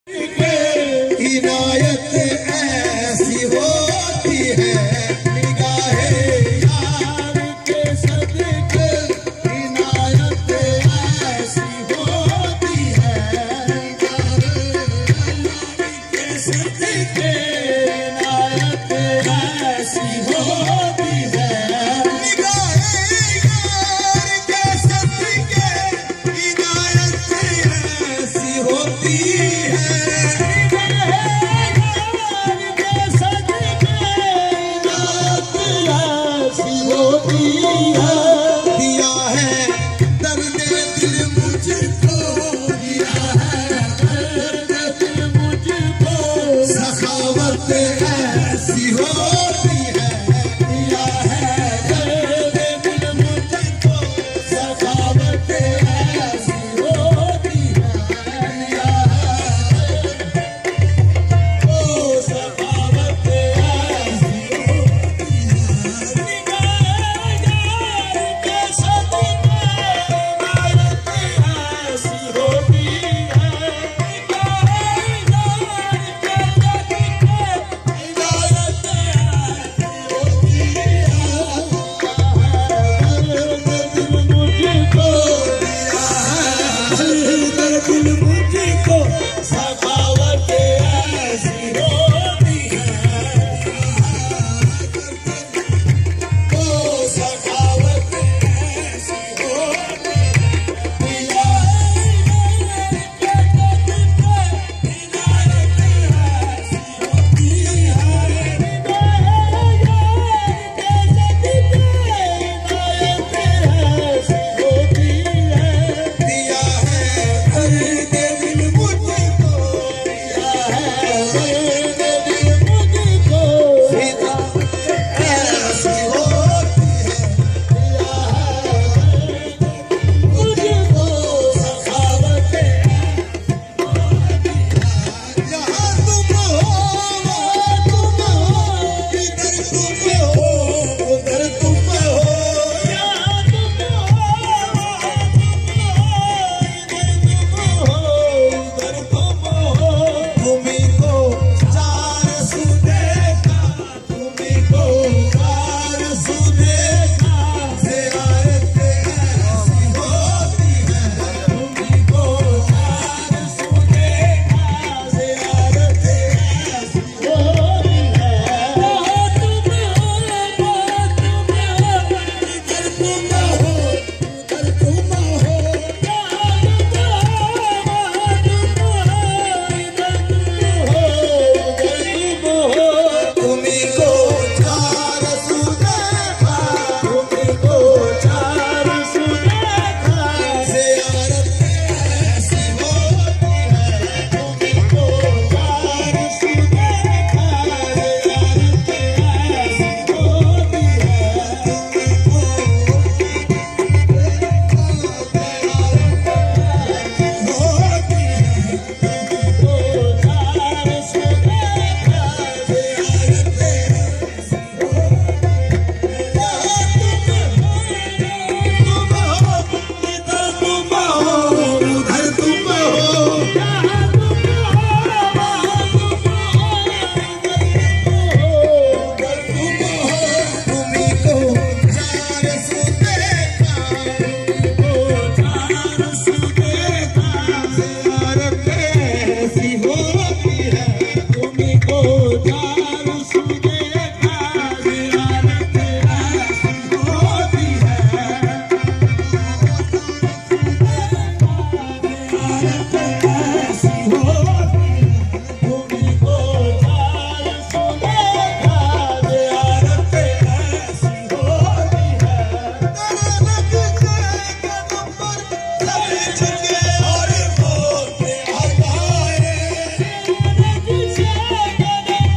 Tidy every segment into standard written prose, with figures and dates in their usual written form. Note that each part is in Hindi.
इनायत ऐसी होती है निगाहे यार के सदके, इनायत ऐसी होती है के सदके, इनायत ऐसी होती है निगाहे यार के सदके, इनायत ऐसी होती है। दिया है दर्द दिल मुझको, दिया है दर्द दिल मुझको, सखावत ऐसी होती है। दिया है दर्द दिल मुझको, सखावत ऐसी होती है। दिया है ओ सखावत ऐसी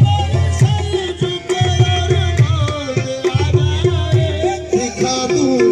दूं